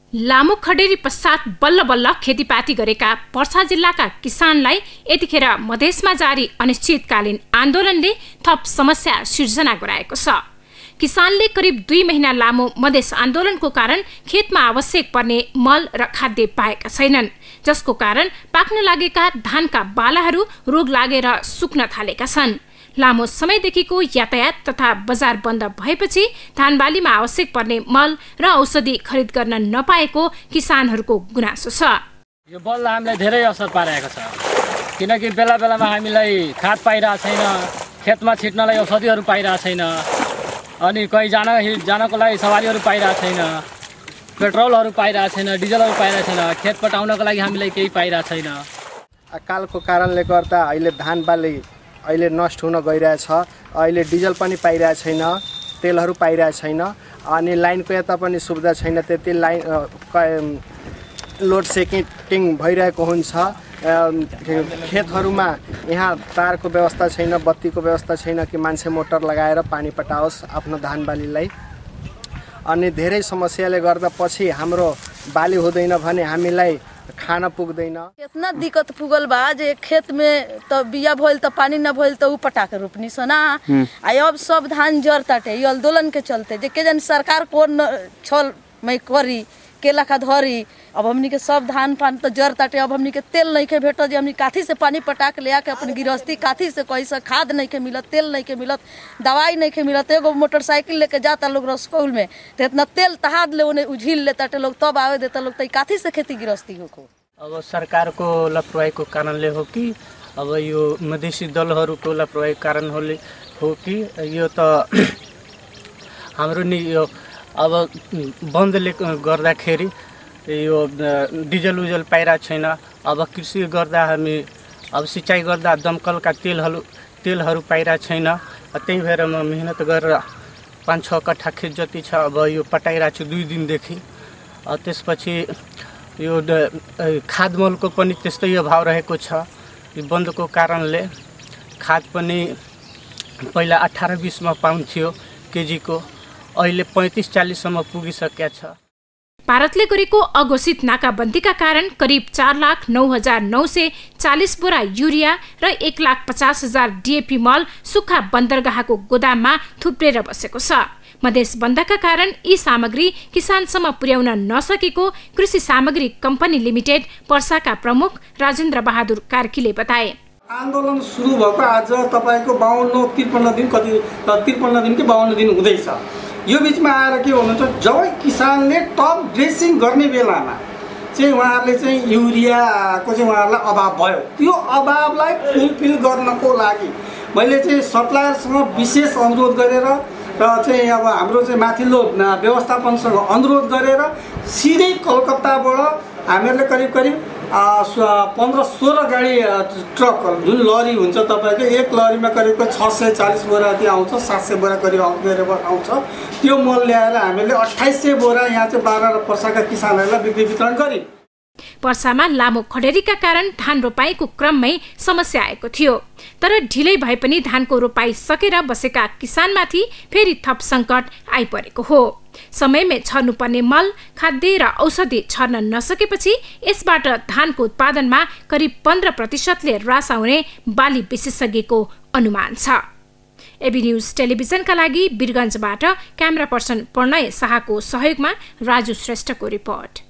लामो खडेरी पश्चात बल्ल बल्ल खेतीपाती गरेका पर्सा जिल्लाका किसानलाई यतिखेर मधेसमा जारी अनिश्चितकालीन आन्दोलनले थप समस्या सिर्जना गराएको छ। किसानले करिब 2 महिना लामो मधेस आन्दोलनको कारण खेतमा आवश्यक पर्ने मल र खाद्य पाएका छैनन्, जसको कारण पाक्न लागेका धानका बालाहरू रोग लागेर सुक्न थालेका छन्। लामो समयदेखिको यातायात तथा बजार बन्द भएपछि धानबालीमा आवश्यक पर्ने मल र औषधि खरिद गर्न नपाएको किसानहरूको गुनासो छ। यो बलले हामीलाई धेरै असर पारेको छ, किनकि बेला बेलामा हामीलाई खाद पाइरहेको छैन, खेतमा छिट्नलाई औषधिहरू पाइरहेको छैन, अनि कहीँ जानको लागि सवारीहरू पाइरहेको छैन, पेट्रोलहरू पाइरहेको छैन, डिजलहरू पाइरहेको छैन, खेत पटाउनको लागि हामीलाई केही पाइरहेको छैन। अकालको कारणले गर्दा अहिले धानबाली अहिले नष्ट हुन गइरहेछ। अहिले डिजल पनि पाइरहेको छैन, तेलहरू पाइरहेको छैन, अनि लाइनको यता पनि सुविधा छैन। त्यति लाइन लोड सेडिङ भइरहेको हुन्छ। खेतहरूमा यहाँ तारको व्यवस्था छैन, बत्तीको व्यवस्था छैन कि मान्छे मोटर लगाएर पानी पटाओस् आफ्नो धानबालीलाई। अनि धेरै समस्याले गर्दा पछि हाम्रो बाली हुँदैन भने हामीलाई खाना पुग्दैन। इतना दिक्कत पुगल बा जे खेत में तो बिया भइल तो पानी न भइल तो उ पटा के रोपनी सो ना। अब सब धान जर ताटे ये आंदोलन के चलते जे के जन सरकार कोन छल मैं करी केला का धरी। अब हमनी के सब धान पान तो जर ताटे। अब हमनी के तेल नहीं के भेटो जे हमनी काथी से पानी पटा के ले आके अपन गिरस्ती काथी से कैसे खाद नहीं के मिलत, तेल नहीं के मिलत, दवाई नहीं के मिलत। एगो मोटरसाइकिल लेके जाता लोग स्कूल में तो इतना तेल तहाद ले उन्हें उझिल ले ताटे लोग, तब आवे देता लोग। तो काथी से खेती गिरस्ती हो। अब सरकार को लापरवाहीको कारणले हो कि अब यो मधेसी दलहरूको लापरवाही कारण हो कि यो त हाम्रो नि यो अब बन्दले गर्दाखेरि यो डिजल उजल पाइरहेको छैन। अब कृषि गर्दा हामी अब सिँचाइ गर्दा दमकलका तेलहरू पाइरहेको छैन। त्यही भएर म मेहनत गरेर 5-6 कट्ठा खेत जति छ अब यो पटाइरहेको छु 2 दिनदेखि। त्यसपछि यो खाद मलको पनि त्यस्तै अभाव रहेको छ। यो बन्दको कारणले खाद पनि पहिला 18-20 मा पाउँथ्यो केजीको, अहिले 35-40 सम्म पुगिसकेको छ। भारतले गरेको अघोषित नाकाबन्दीका कारण करिब 4,09,940 बोरा युरिया र 1,50,000 DAP मल सुक्खा बन्दरगाहको गोदाममा थुप्रेर बसेको छ। मधेस बन्दका कारण यी सामग्री किसानसम्म पुर्याउन नसकेको कृषि सामग्री कम्पनी लिमिटेड पर्साका प्रमुख राजेन्द्र बहादुर कार्कीले बताए। आन्दोलन सुरु भएको आज तपाईको 52-53 दिन कति 53 दिन कि 52 दिन हुँदैछ। यो बीचमा आएर के हुनुहुन्छ, जब किसानले टप ड्रेसिङ गर्ने बेलामा चाहिँ उहाँहरूले चाहिँ युरियाको चाहिँ उहाँहरूलाई अभाव भयो। त्यो अभावलाई फुलफिल गर्नको लागि मैले चाहिँ सप्लायरसँग विशेष अनुरोध गरेर र चाहिँ अब हाम्रो चाहिँ माथिल्लो व्यवस्थापनसँग अनुरोध गरेर सिधै कलकत्ताबाट हामीहरूले करिब 15-16 गाडी ट्रक जुन लरी हुन्छ तपाईको, एक लरीमा करिब 640 बोरा जति आउँछ, 700 बोरा करिब आउँछ। त्यो मल ल्याएर हामीले 2800 बोरा यहाँ चाहिँ 12 र पर्साका किसानहरूलाई बिक्री वितरण गरे। पर्सामा लामो खडेरीका कारण धान रोपाईको क्रममै समस्या आएको थियो, तर ढिलै भए पनि धानको रोपाई सकेर बसेका किसानमाथि फेरि थप सङ्कट आइपरेको हो। समयमै छर्नुपर्ने मल, खाद्य र औषधि छर्न नसकेपछि यसबाट धानको उत्पादनमा करिब 15% ह्रास आउने बाली विशेषज्ञको अनुमान छ। एबी न्यूज टेलिभिजनका लागि वीरगञ्जबाट क्यामेरा पर्सन प्रणय शाहको सहयोगमा राजु श्रेष्ठको रिपोर्ट।